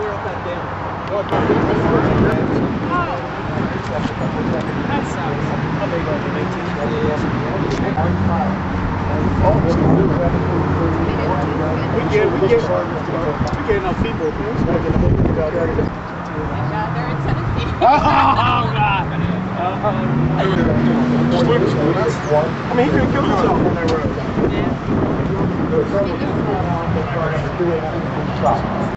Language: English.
We get enough people. They're in Tennessee. Oh, God. I mean, he could have killed himself on that road. Yeah.